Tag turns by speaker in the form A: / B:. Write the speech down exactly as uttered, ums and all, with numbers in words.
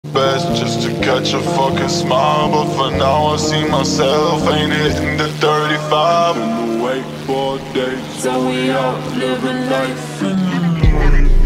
A: Best just to catch a fucking smile, but for now I see myself ain't hitting the thirty-five. Been awake for days, so we out living life in the morning.